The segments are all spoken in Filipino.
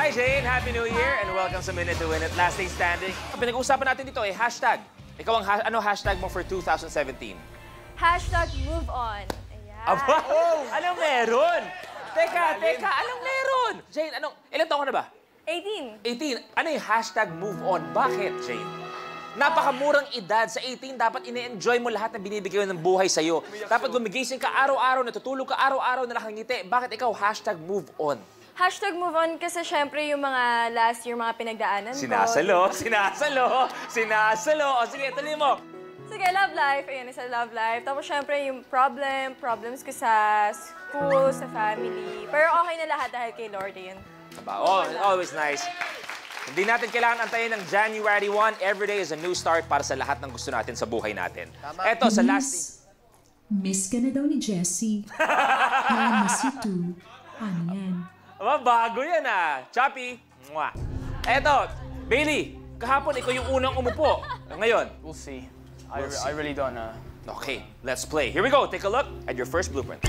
Hi, Jane. Happy New Year and welcome sa Minute to Win It. Last day standing. Pinag-uusapan natin dito hashtag. Ikaw ang hashtag mo for 2017? Hashtag move on. Ayan. Aba! Anong meron? Teka, anong meron? Jane, ilang taon ka na ba? 18. 18. Ano yung hashtag move on? Bakit, Jane? Napakamurang edad. Sa 18, dapat ine-enjoy mo lahat na binibigay ng buhay sa'yo. Dapat gumigising ka araw-araw, natutulog ka araw-araw na nakangiti. Bakit ikaw hashtag move on? Hashtag move on kasi syempre yung mga last year, mga pinagdaanan ko. Sinasalo. O sige, tuloy mo. Sige, love life. Ayan, isa love life. Tapos syempre yung problems ko sa school, sa family. Pero okay na lahat dahil kay Lord yun. Always nice. Hindi natin kailangan antayin ng January 1. Every day is a new start para sa lahat ng gusto natin sa buhay natin. Eto, sa last... Miss ka na daw ni Jessie. I miss you too. Ano yan? Bago yan Choppy. Mwah. Eto, Bailey, kahapon ikaw yung unang umupo. Ngayon? We'll see. I really don't know. Okay, let's play. Here we go. Take a look at your first blueprint.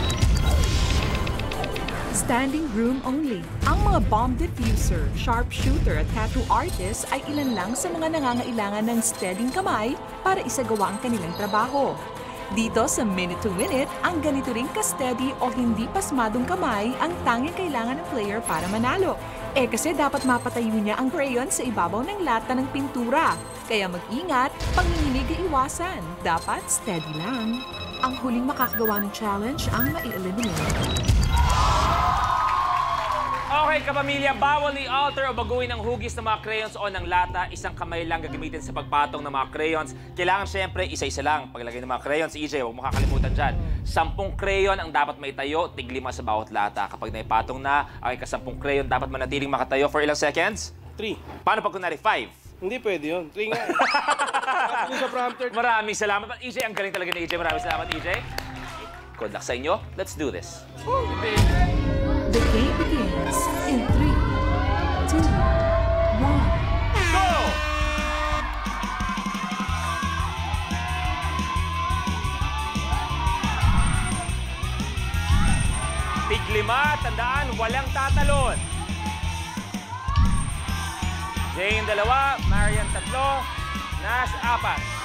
Standing room only. Ang mga bomb diffuser, sharpshooter at tattoo artist ay ilan lang sa mga nangangailangan ng steadying kamay para isagawa ang kanilang trabaho. Dito sa Minute to Win It, ang ganito ring ka-steady o hindi pasmadong kamay ang tanging kailangan ng player para manalo. Kasi dapat mapatayo niya ang crayon sa ibabaw ng lata ng pintura. Kaya mag-ingat, panginginig ay iwasan. Dapat steady lang. Ang huling makakagawa ng challenge ang mai-eliminate. Okay, kapamilya, bawal i-alter o baguhin ang hugis ng mga crayons o ng lata. Isang kamay lang gagamitin sa pagpatong ng mga crayons. Kailangan syempre, isa-isa lang paglagay ng mga crayons. EJ, huwag mo kakalimutan dyan. 10 crayon ang dapat may tayo, tig-5 sa bawat lata. Kapag naipatong na ang ika-10 crayon, dapat manatiling makatayo for ilang seconds? 3. Paano pag kunwari 5? Hindi pwede yun. 3 nga. Sa prompter. Maraming salamat. EJ, ang galing talaga ni EJ. Maraming salamat, EJ. Good luck sa inyo. Let's do this. The game begins in 3, 2, 1. Go! Tig-5, tandaan, walang tatalon. Jane, 2, Marian, 3, Nash, 4.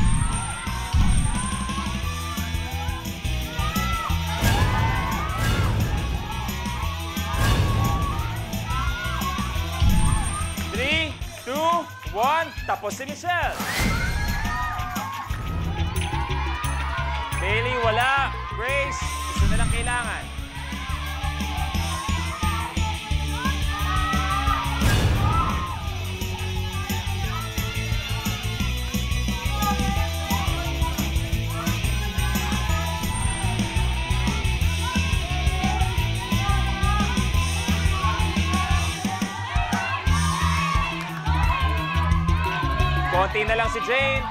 Tapos si Michelle. Bailey, wala. Grace, isa na lang kailangan. Konti na lang si Jane.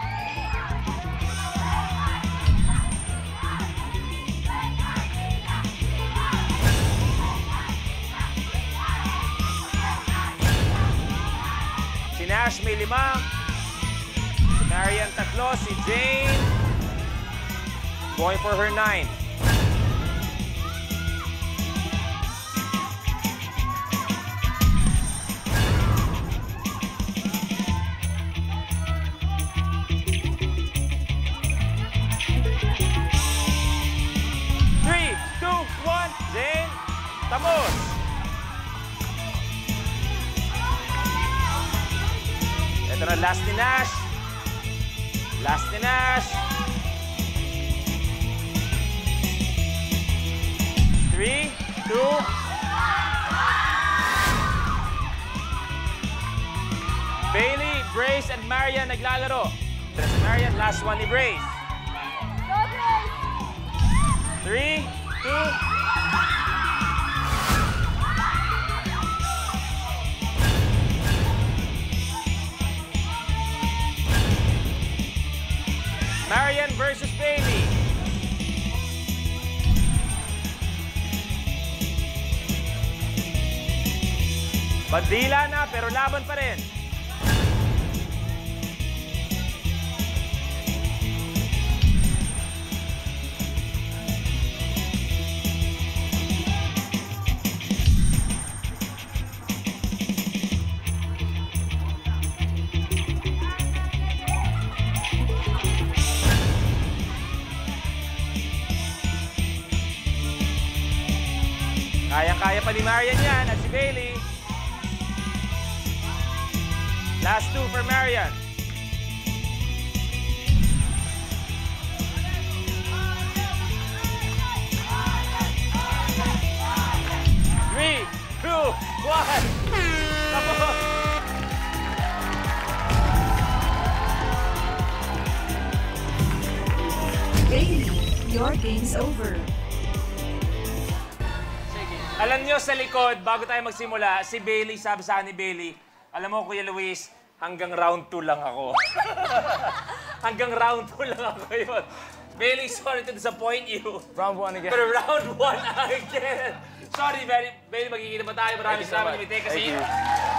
Si Nash may 5. Si Marian 3. Si Jane going for her 9. Tapos! Ito na, last ni Nash. Last ni Nash. 3, 2. Bailey, Brace, and Marian naglalaro. Tres Marian, last one ni Brace. Go, Brace! 3, 2. Marian versus Bailey. Bandila na pero laban pa rin. Kayang-kaya pa ni Marian yan at si Bailey. Last two for Marian. Three, two, one. Tapos. Bailey, your game's over. Alam nyo sa likod, bago tayo magsimula, si Bailey, sabi sa akin ni Bailey, alam mo, Kuya Luis, hanggang round 2 lang ako. Hanggang round 2 lang ako yun. Bailey, sorry to disappoint you. Round 1 again. Pero round 1 again. Sorry, Bailey, magkikita pa tayo. Maraming salamat, Mite, kasi